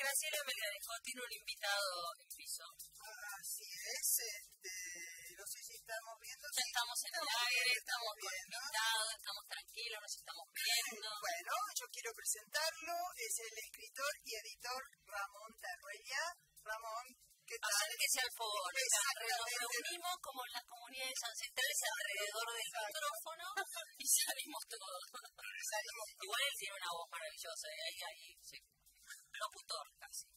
Graciela Melgarejo tiene un invitado en piso. Así es, no sé si estamos viendo. Ya estamos en el aire, estamos con invitados, estamos tranquilos, nos estamos viendo. Bueno, yo quiero presentarlo, es el escritor y editor Ramón Terruella. Ramón, ¿qué tal? Acérquese al favor, nos reunimos como las comunidades ancestrales alrededor del micrófono y salimos todos. Igual él tiene una voz maravillosa, ahí sí. Locutor casi.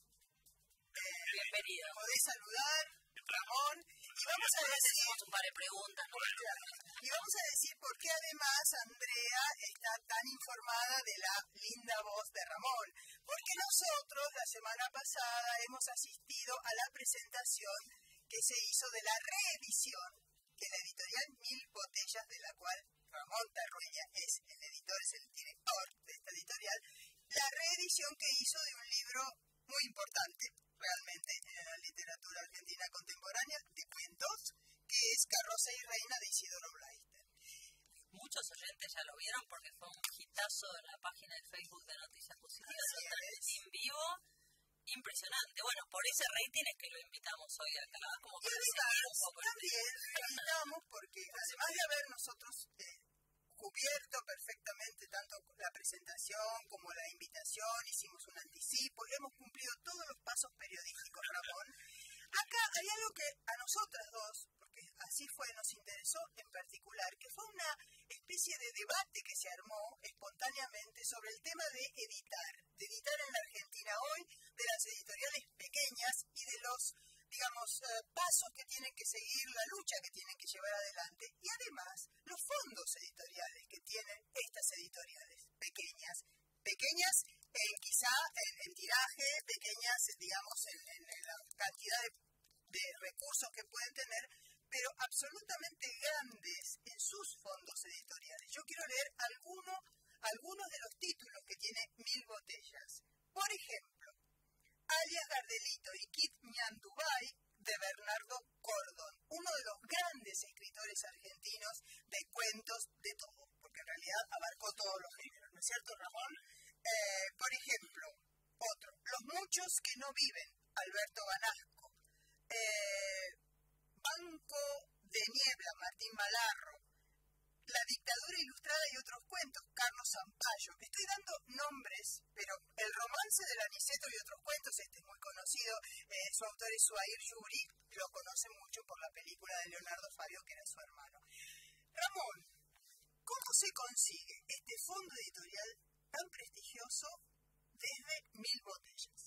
Bienvenido. Podés saludar, Ramón, y vamos a decir un par de preguntas, ¿no? Y vamos a decir por qué además Andrea está tan informada de la linda voz de Ramón. Porque nosotros la semana pasada hemos asistido a la presentación que se hizo de la reedición de la editorial Mil Botellas, de la cual Ramón Terruella es el editor, es el director de esta editorial. La reedición que hizo de un libro muy importante realmente en la literatura argentina contemporánea de cuentos, que es Carroza y Reina, de Isidoro Blaiste. Muchos oyentes ya lo vieron porque fue un hitazo en la página de Facebook de Noticias Positivas, totalmente en vivo, impresionante. Bueno, por ese rating es que lo invitamos hoy acá, como para seguir un poco. También lo invitamos porque además de haber nosotros cubierto perfectamente tanto la presentación como la invitación, hicimos un anticipo y hemos cumplido todos los pasos periodísticos, Ramón. Acá hay algo que a nosotras dos, porque así fue, nos interesó en particular, que fue una especie de debate que se armó espontáneamente sobre el tema de editar en la Argentina hoy, de las editoriales pequeñas y de los, digamos, pasos que tienen que seguir, la lucha que tienen que llevar adelante, y además los fondos editoriales que tienen estas editoriales pequeñas quizá en tiraje, pequeñas, digamos, en la cantidad de recursos que pueden tener, pero absolutamente grandes en sus fondos editoriales. Yo quiero leer algunos de los títulos que tiene Mil Botellas. Por ejemplo, Alias Gardelito y Kit Ñandubay, de Bernardo Cordon, uno de los grandes escritores argentinos de cuentos de todo, porque en realidad abarcó todos los géneros, ¿no es cierto, Ramón? Por ejemplo, otro, Los muchos que no viven, Alberto Banasco, Banco de Niebla, Martín Malarro, La dictadura ilustrada y otros cuentos, Carlos Zampayo. Estoy dando nombres, pero el romance del Aniceto y otros cuentos, este es muy conocido, su autor es Suair Yuri, lo conoce mucho por la película de Leonardo Fabio, que era su hermano. Ramón, ¿cómo se consigue este fondo editorial tan prestigioso desde Mil Botellas?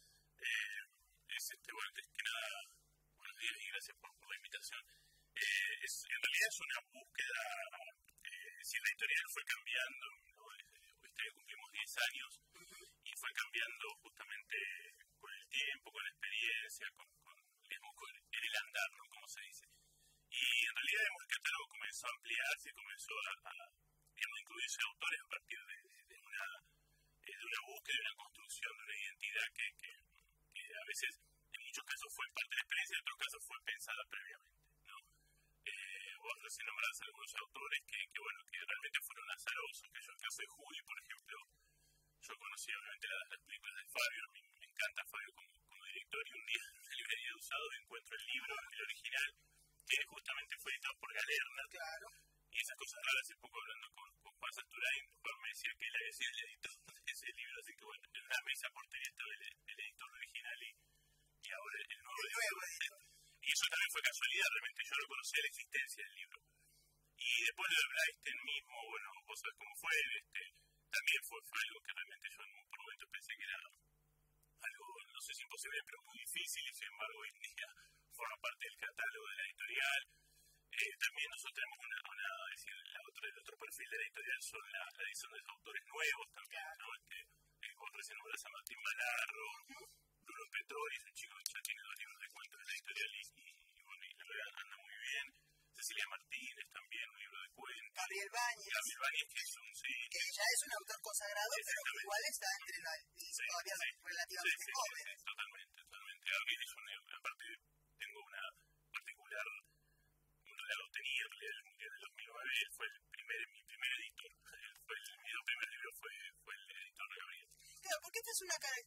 Bueno, antes que nada, buenos días y gracias por la invitación. En realidad es una búsqueda, si la editorial fue cambiando, ¿no? Este año cumplimos 10 años y fue cambiando justamente con el tiempo, con la experiencia, con el andar, ¿no? Como se dice. Y en realidad el catálogo comenzó a ampliarse, comenzó a incluirse autores a partir de una búsqueda, de una construcción, de una identidad que a veces, en muchos casos fue parte de la experiencia, en otros casos fue pensada previamente, ¿no? Vos recién nombrás algunos autores que realmente fueron azarosos, que yo en el caso de Juli, por ejemplo, yo conocí obviamente las películas de Fabio, me encanta Fabio como director, y un día en la librería de Usado encuentro el libro, el original, que justamente fue editado por Galerna. Claro. Y esas cosas raras, hace poco hablando con Juan Sasturain, Juan me decía que él había sido el editor de ese libro, así que bueno, en la mesa portería estaba el editor original y ahora el nuevo editor. Y eso también fue casualidad, realmente yo no conocía la existencia del libro. Y después de Blaisten mismo, bueno, vos sabés cómo fue, también fue algo que realmente yo en un momento pensé que era algo, no sé si imposible, pero muy difícil, y sin embargo hoy en día forma parte del catálogo de la editorial. También nosotros tenemos el otro perfil de la editorial son la edición de los autores nuevos también, ¿no? Vos recién nombrás a Martín Malarro, Bruno Petroni, es un chico que ya tiene 2 libros de cuentos de la editorial y la verdad anda muy bien. Cecilia Martínez también, un libro de cuentos. Gabriel Báñez, que es que ya es un autor consagrado, pero que igual está entre la historia relativamente joven. Sí, totalmente. Gabriel es aparte tengo una particular, lo tenía el Mundial de 2009, él fue mi primer editor, mi primer libro fue el editor de Gabriel. Claro, porque esta es una característica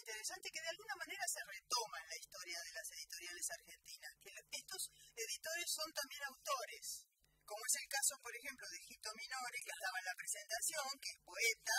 interesante que de alguna manera se retoma en la historia de las editoriales argentinas, que estos editores son también autores, como es el caso, por ejemplo, de Gito Minori, que estaba en la presentación, que es poeta,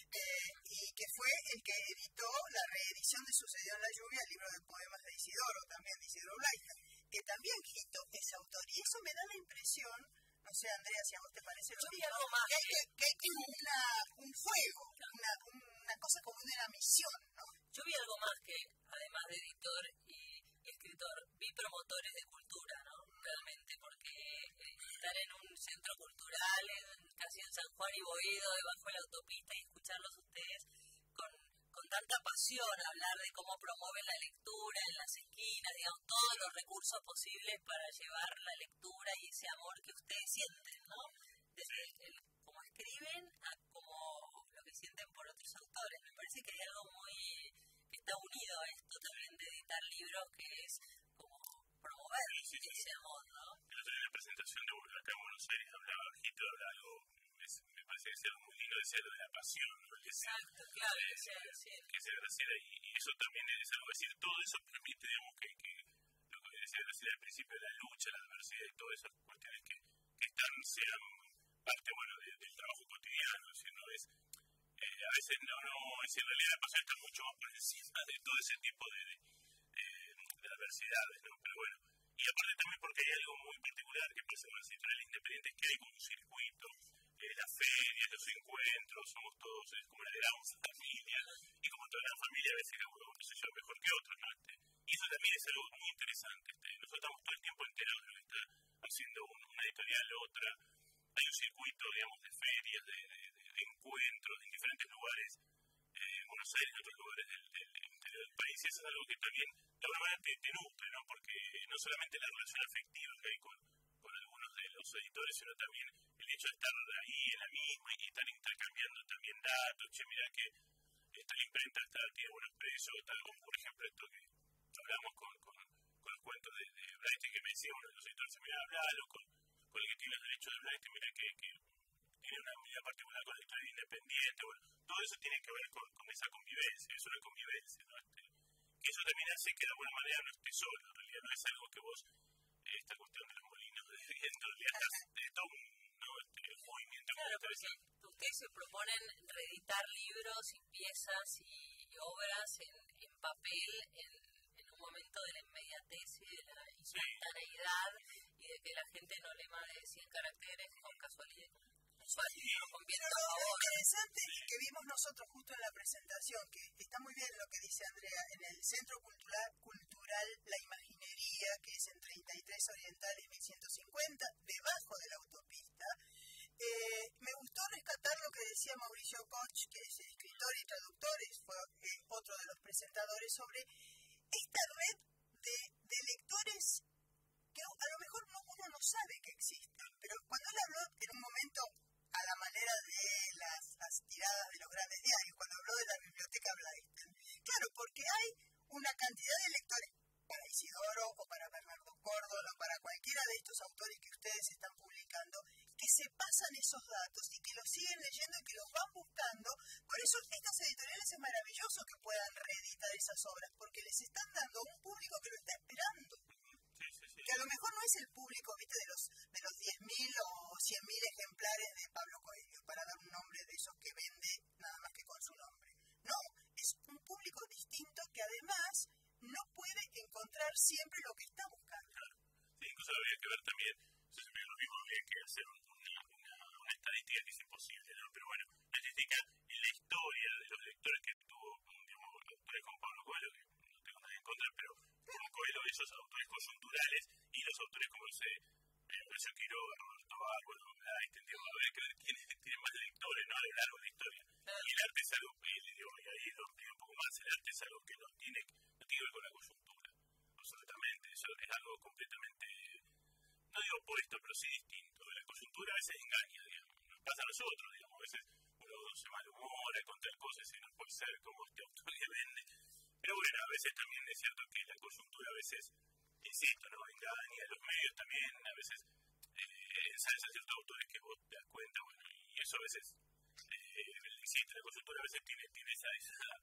y que fue el que editó la reedición de Sucedió en la lluvia, el libro de poemas de Isidoro, también de Isidoro Blaica, que también Gito es autor, y eso me da la impresión, no sé, Andrea, si a vos te parece lo mismo, que hay como un fuego, una cosa como una misión, ¿no? Yo vi algo más que, además de editor y escritor, vi promotores de cultura, ¿no? Realmente, porque estar en un centro cultural, casi en San Juan y Boedo, debajo de la autopista, y escucharlos ustedes con tanta pasión, hablar de cómo promueven la lectura en las esquinas, digamos, todos los recursos posibles para llevar la lectura y ese amor que ustedes sienten, ¿no? Desde cómo escriben a cómo lo que sienten por otros autores. Me parece que hay algo muy que está unido a esto también de editar libros, que es como promover ese amor, ¿no? El otro día en la presentación de acá en Buenos Aires hablaba Gito, hablaba algo, me parece que es algo muy lindo, decía lo de la pasión, ¿no? Exacto, claro, que se Graciela, y eso también es algo, es decir, todo eso permite, digamos, que lo que decía Graciela al principio, la lucha, la adversidad y todas esas cuestiones que sean parte, bueno, del trabajo cotidiano, es decir, no es, a veces no, es en realidad la pasión está mucho más por encima de todo ese tipo de adversidades, ¿no? Pero bueno, y aparte también porque hay algo muy particular que pasa con las editoriales independientes, que hay como un circuito, las ferias, los encuentros, somos todos, es como una gran familia, y como toda la familia a veces uno se lleva mejor que otro, ¿no? Y eso también es algo muy interesante, nosotros estamos todo el tiempo enterados de lo que está haciendo una editorial u otra, hay un circuito, digamos, de ferias, de encuentros en diferentes lugares, en Buenos Aires, en otros lugares del país, y eso es algo que también de alguna manera te nutre, ¿no? Porque no solamente la relación afectiva que hay con algunos de los editores, sino también el hecho de estar ahí en la misma y estar intercambiando también datos. Che, mira que esta imprenta tiene buenos precios, tal como por ejemplo esto que hablamos con los cuentos de Bright, que me decía uno de los editores, mira, hablalo con el que tiene los derechos de Bright, mira que tiene una unidad particular con la editorial independiente. Bueno, todo eso tiene que ver con esa convivencia, es una convivencia, ¿no? Que eso también hace que de alguna manera no estés solo, en realidad no es algo que vos, esta cuestión de los molinos de viento, es todo un movimiento. Claro, porque ustedes se proponen reeditar libros y piezas y obras en papel en un momento de la inmediatez y de la instantaneidad, y de que la gente no lee más de 100 caracteres con casualidad. Lo interesante que vimos nosotros justo en la presentación, que está muy bien lo que dice Andrea, en el Centro Cultural La Imaginería, que es en 33 Oriental y 1150, debajo de la autopista, me gustó rescatar lo que decía Mauricio Koch, que es escritor y traductor, fue otro de los presentadores, sobre esta red de lectores que a lo mejor uno no sabe que existen, pero cuando él habló en un momento a la manera de las tiradas de los grandes diarios, cuando habló de la biblioteca Blaisten, claro, porque hay una cantidad de lectores para Isidoro o para Bernardo Córdoba o para cualquiera de estos autores que ustedes están publicando, que se pasan esos datos y que los siguen leyendo y que los van buscando. Por eso estas editoriales es maravilloso que puedan reeditar esas obras, porque les están dando un público que lo está esperando. Que a lo mejor no es el público, viste, de los 10.000 o 100.000 ejemplares de Pablo Coelho, para dar un nombre de esos que vende nada más que con su nombre. No, es un público distinto que además no puede encontrar siempre lo que está buscando. Claro. Sí, incluso habría que ver también, yo siempre lo mismo, habría que hacer una estadística que es imposible, ¿no? Pero bueno, la estadística en la historia de los lectores que tuvo, digamos, autores como Pablo Coelho, que no tengo nada en contra, pero Pablo Coelho, esos autores coyunturales y los autores como, no sé, Horacio Quiroga, Roberto Bar, bueno, habría que ver quién tiene más lectores, ¿no? A lo largo de la historia. Y el arte es algo, y ahí lo amplío un poco más, el arte es algo que no tiene que ver con la coyuntura, absolutamente, eso es algo completamente, no digo opuesto, pero sí distinto. La coyuntura a veces engaña, digamos, nos pasa a nosotros, digamos, a veces uno se malhumora con tal cosa y no puede ser como este autor que vende, pero bueno, a veces también es cierto que la coyuntura a veces, insisto, ¿no? Engaña, los medios también, a veces ensalzan ciertos autores que vos te das cuenta, bueno, y eso a veces, insisto, la coyuntura a veces tiene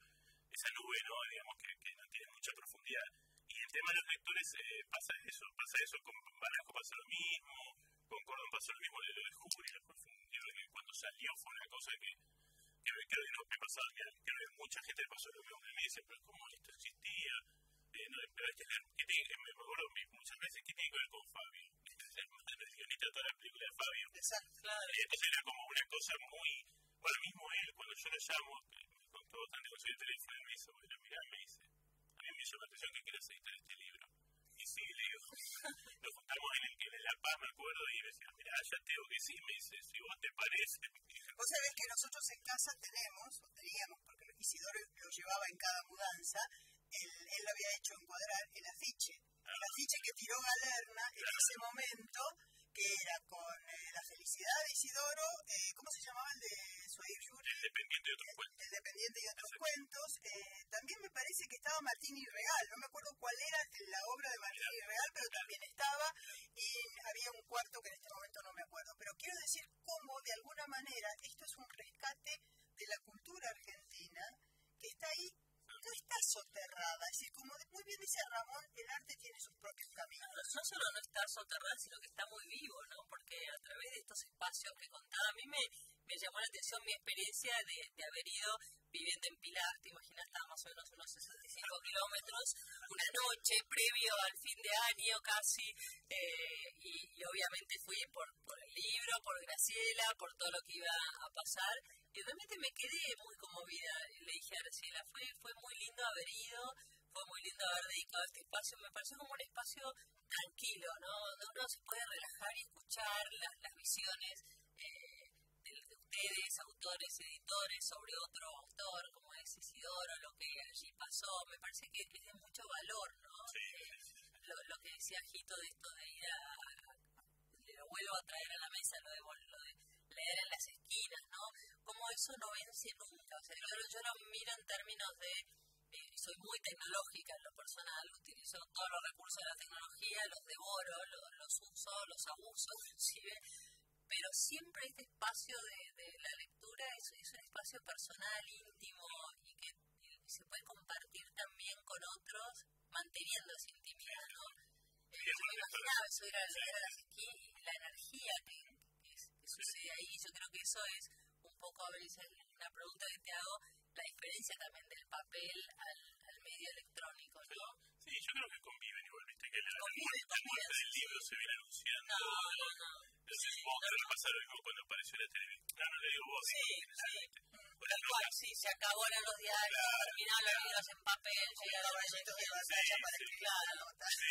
esa nube, ¿no? Digamos que no tiene mucha profundidad. Y el tema de los lectores pasa eso, con Barajo pasa lo mismo, con Cordón pasa lo mismo, lo de Jury, que cuando salió fue una cosa que creo que no me pasaba, creo que mucha gente le pasó lo mismo, me dice, pero ¿cómo esto existía? Pero me acuerdo muchas veces que tiene que ver con Fabio, el guionista de toda la película de Fabio. Exacto, claro. Entonces era como una cosa muy, bueno, mismo él, cuando yo lo llamo, con todo tanto que soy de teléfono, me dice, bueno, mirá, me dice, a mí me llama la atención que quieras editar este libro. Y sí, le digo, nos juntamos en La Paz, me acuerdo, y me decía, mirá, ya te digo que sí, me dice, si vos te parece. Vos sabés que nosotros en casa teníamos, porque Isidoro lo llevaba en cada mudanza, él lo había hecho encuadrar el afiche que tiró Galerna en ese momento, que era con La Felicidad de Isidoro, ¿cómo se llamaba el de Suair Yuri? El Dependiente y otros cuentos. El Dependiente y otros cuentos. También me parece que estaba Martín y Real, no me acuerdo cuál era la obra de Martín y Real, pero también estaba, y había un cuarto que en este momento no me acuerdo. Pero quiero decir cómo, de alguna manera, esto es un rescate de la cultura argentina que está ahí. No está soterrada, es decir, como muy bien dice Ramón, el arte tiene sus propios caminos. No solo no está soterrada, sino que está muy vivo, ¿no? Porque a través de estos espacios que contaba, a mí me llamó la atención mi experiencia de haber ido viviendo en Pilar, te imaginas, estaba más o menos unos 65 kilómetros, una noche previo al fin de año casi, y obviamente fui por el libro, por Graciela, por todo lo que iba a pasar, y realmente me quedé muy conmovida. Le dije a Graciela, fue muy lindo haber ido, fue muy lindo haber dedicado este espacio, me pareció como un espacio tranquilo, ¿no? Donde uno se puede relajar y escuchar las visiones de ustedes, autores, editores, sobre otro autor, como es Isidoro, lo que allí pasó, me parece que es de mucho valor, ¿no? Sí. Lo que decía Jito de esto de ir lo vuelvo a traer a la mesa, lo de leer en las esquinas, ¿no? Como eso no vence nunca, o sea, yo lo miro en términos de, soy muy tecnológica en lo personal, utilizo todos los recursos de la tecnología, los devoro, los uso, los abuso inclusive, pero siempre este espacio de la lectura es un espacio personal, íntimo, y que se puede compartir también con otros, manteniendo esa intimidad, ¿no? Yo me imaginaba eso, ir a leer a las esquinas, la energía que sucede ahí, yo creo que eso es un poco, a ver, una pregunta que te hago, la diferencia también del papel al medio electrónico, ¿no? Sí, yo creo que conviven igual, viste que la muerte del libro se viene anunciando. No. Entonces vos te lo pasa lo mismo cuando apareció la televisión. No le digo vos. Sí. Sí, se acabaron los diarios, terminaron los libros en papel, llegaron a la claro.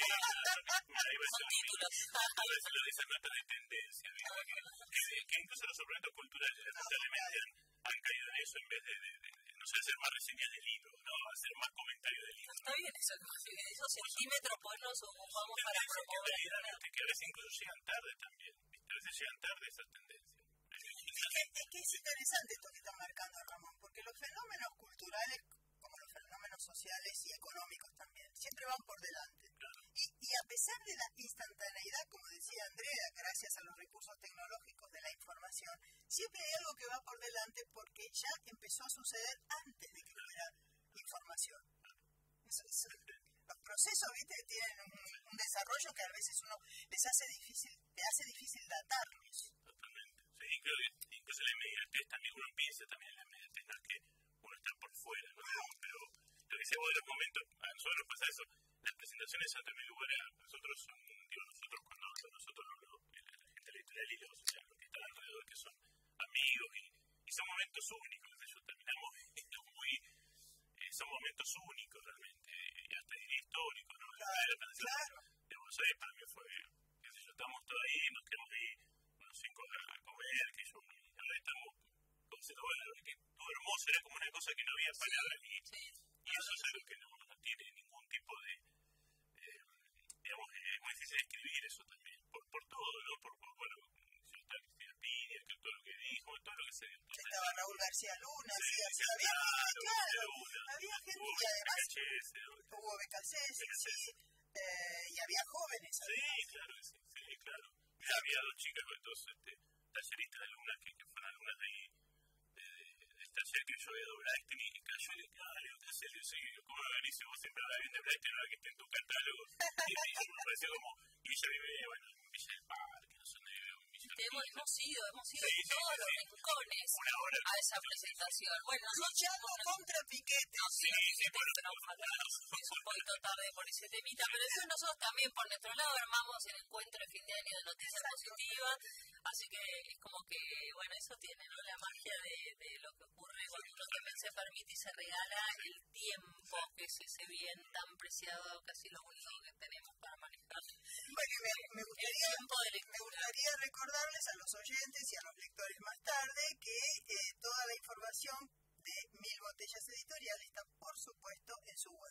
Son títulos. Lo dicen notas de tendencia, que incluso los suplementos culturales lamentablemente han caído en eso en vez de no sé, hacer más reseñas de libros, ¿no? Hacer más comentarios de libros. Está bien eso, esos centímetros, pues nos ocupamos para promover. Que a veces incluso llegan tarde también, ¿viste? A veces llegan tarde esas tendencias. Es que es interesante esto que está marcando Ramón, porque los fenómenos culturales, como los fenómenos sociales y económicos también, siempre van por delante. Y a pesar de la instantaneidad, como decía Andrea, gracias a los recursos tecnológicos de la información, siempre hay algo que va por delante porque ya empezó a suceder antes de que hubiera información. Los procesos, ¿viste?, tienen un desarrollo que a veces te hace difícil datarlos. Totalmente. Sí, creo que incluso la inmediatez también uno piensa también en la inmediatez, no es que uno está por fuera, ¿no? Pero lo que decía vos de los momentos, a nosotros nos pasa eso, las presentaciones en primer lugar, nosotros cuando nosotros la gente editorial y los que están alrededor, que son amigos y son momentos únicos, ellos terminamos son momentos únicos realmente, y hasta diría históricos, ¿no? Claro. De Buenos Aires para mí fue, qué sé yo, estamos todos ahí, nos quedamos ahí unos 5 horas a comer, que yo ahora estamos que todo hermoso, era como una cosa que no había palabras y eso es algo que no tiene ningún tipo de digamos, es muy difícil escribir eso también, por todo, ¿no? Bueno, si está Cristina Piña, que todo lo que dijo, todo lo que se dio. Estaba Raúl García Luna, había gente y además hubo BKC, y había jóvenes. Sí, claro. Ya había 2 chicas, 2 talleristas de alumnas que fueron alumnas de taller, que yo voy a doblar este y cayó y le digo, ¿qué haces? ¿Cómo me venís? Vos siempre hablas bien de Blackstone, no que esté en tu catálogo. Y me pareció como, y ella vive, bueno, en Villa del Parque, no sé dónde vive, en Villa del Parque. Hemos ido todos los rincones a esa presentación. Bueno, luchando contra Piquete. Es un poquito tarde por ese temita, pero eso nosotros también por nuestro lado armamos el encuentro de fin de año de noticias positivas, así que es como que, bueno, eso tiene, ¿no?, la magia de lo que ocurre cuando uno también se permite y se regala el tiempo, que es ese bien tan preciado, casi lo único que tenemos para manejar. Bueno, me gustaría recordarles a los oyentes y a los lectores más tarde que toda la información de Mil Botellas Editorial está, por supuesto, en su web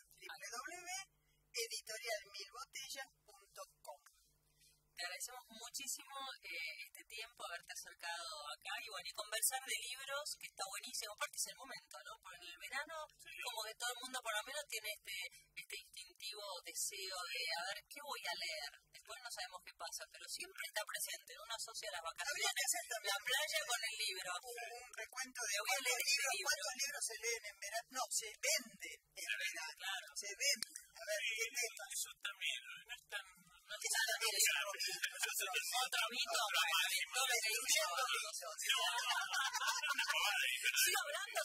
www.editorialmilbotellas.com. Te agradecemos muchísimo este tiempo, haberte acercado acá y bueno, y conversar de libros, que está buenísimo. Aparte es el momento, ¿no? Porque en el verano, como que todo el mundo por lo menos tiene este instintivo deseo de a ver qué voy a leer. Después no sabemos qué pasa, pero siempre está presente. Uno asocia las vacaciones, la playa con el libro. Un recuento de cuántos libros se leen en verano. No, se venden en verano. Claro. Se venden. A ver, ¿qué tema? Eso también no es tan... Otro mito, sigo hablando.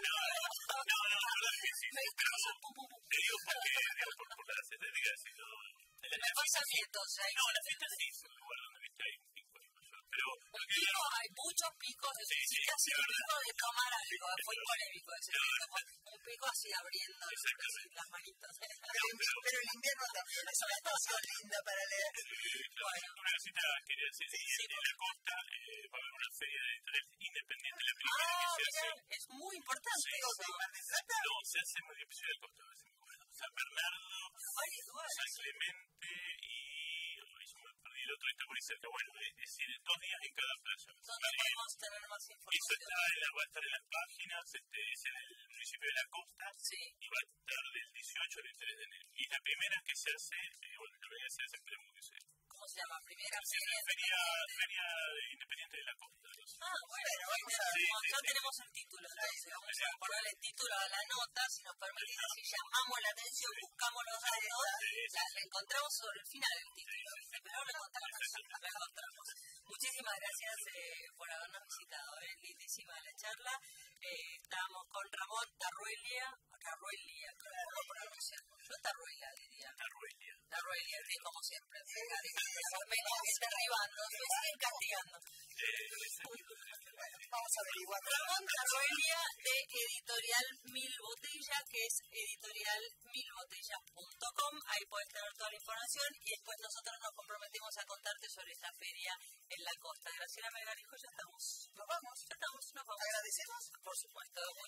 Te digo porque las estéticas me pasa vientos. No, la fiesta sí es un lugar donde viste hay un pico mayor, pero hay muchos picos de casi un pico de tomar algo, fue polémico ese pico, un pico así abriendo las manitos. Pero el invierno también es una estación linda para leer. Bueno, una cosita quería decir, en la costa va a haber una feria de editoriales independiente, la primera que se hace. Es muy importante. No, se hace en el episodio de la costa, San Bernardo, San Clemente y yo me perdí el otro, está por ahí cerca. Bueno, es decir, 2 días en cada playa. ¿Dónde podemos tener más información? Eso va a estar en las páginas, es en el municipio de La Costa, y va a estar del 18 al 3 de enero. Y la primera que se hace, bueno, la primera que se hace, esperemos que sea. ¿Cómo se llama? Feria Independiente de La Costa. Bueno, ya tenemos el título, entonces vamos a ponerle el título a la nota, si nos permite, si llamamos la atención, buscamos los datos, la encontramos sobre el final del título, pero la encontramos. Muchísimas gracias por habernos visitado, lindísima la charla. Estábamos con Ramón Tarruelia, ¿cómo lo pronunciamos? Yo Tarruelia diría. Tarruelia, sí, como siempre. Me está arribando, me siguen castigando. Vamos a averiguar. Ramón Tarruelia de Editorial Mil Botellas, que es editorialmilbotellas.com. Ahí puedes tener toda la información y después nosotros nos comprometemos a contarte sobre esta feria en la costa. Graciela Melgarijo, ya estamos. Nos vamos. Nos vamos. Agradecemos. Por supuesto.